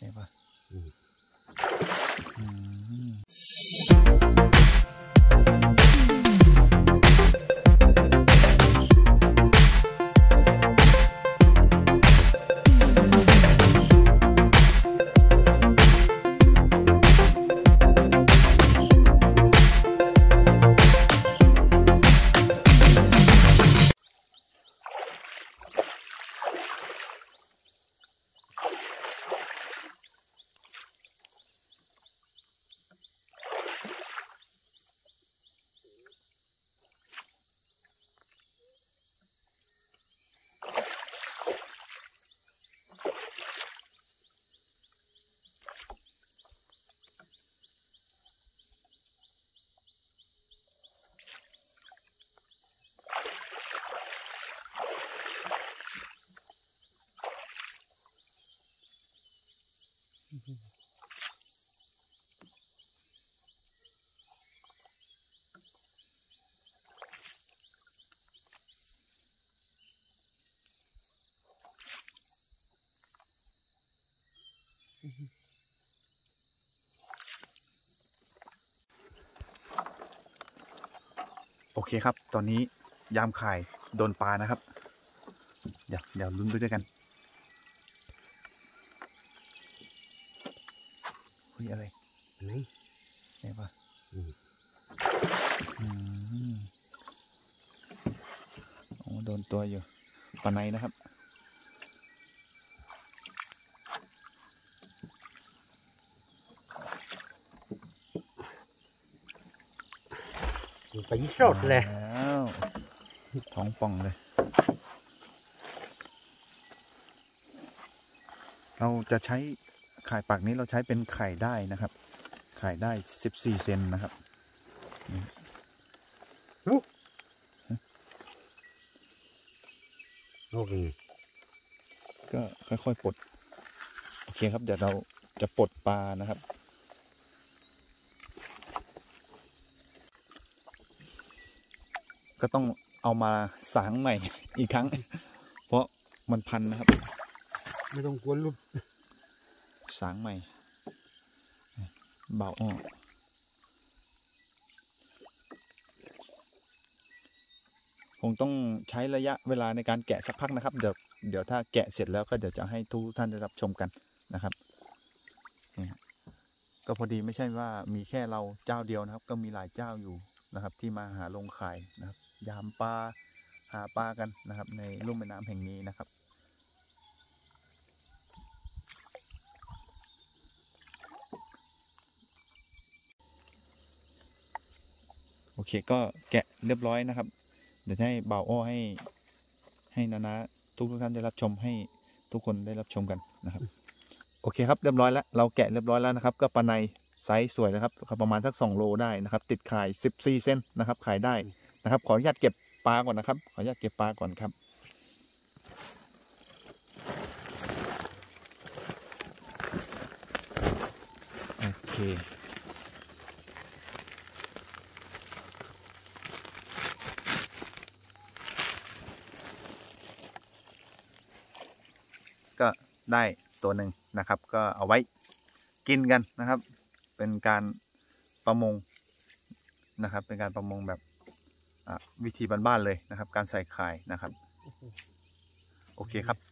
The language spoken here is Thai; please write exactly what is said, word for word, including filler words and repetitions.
ช่ปะอืมโอเคครับตอนนี้ยามข่ายโดนปลานะครับเดี๋ยวเดี๋ยวลุ้นไปด้วยกันเฮ้ยอะไรอะไรเนี่ยปะอืมโอ้โดนตัวอยู่ปลาในนะครับไปสดเลยแล้วท้องป่องเลยเราจะใช้ไข่ปากนี้เราใช้เป็นไข่ได้นะครับไข่ได้สิบสี่เซนนะครับโอเคก็ค่อยๆปลดโอเคครับเดี๋ยวเราจะปลดปลานะครับก็ต้องเอามาสางใหม่อีกครั้งเพราะมันพันนะครับไม่ต้องกลัวหลุดสางใหม่เบาอ้อคงต้องใช้ระยะเวลาในการแกะสักพักนะครับเดี๋ยวเดี๋ยวถ้าแกะเสร็จแล้วก็เดี๋ยวจะให้ทุกท่านได้รับชมกันนะครับก็พอดีไม่ใช่ว่ามีแค่เราเจ้าเดียวนะครับก็มีหลายเจ้าอยู่นะครับที่มาหาลงข่ายนะครับยามปลาหาปลากันนะครับในลุ่มแม่น้ำแห่งนี้นะครับโอเคก็แกะเรียบร้อยนะครับเดี๋ยวให้บ่าวอ้อให้ให้นานาทุกทุกท่านได้รับชมให้ทุกคนได้รับชมกันนะครับโอเคครับเรียบร้อยแล้วเราแกะเรียบร้อยแล้วนะครับก็ปลาในไซส์สวยนะครับประมาณสักสองโลได้นะครับติดข่ายสิบสี่เซนนะครับขายได้นะครับขออนุญาตเก็บปลาก่อนนะครับขออนุญาตเก็บปลาก่อนครับโอเคก็ได้ตัวหนึ่งนะครับก็เอาไว้กินกันนะครับเป็นการประมงนะครับเป็นการประมงแบบวิธีบ้านๆเลยนะครับการใส่ข่ายนะครับโอเคครับ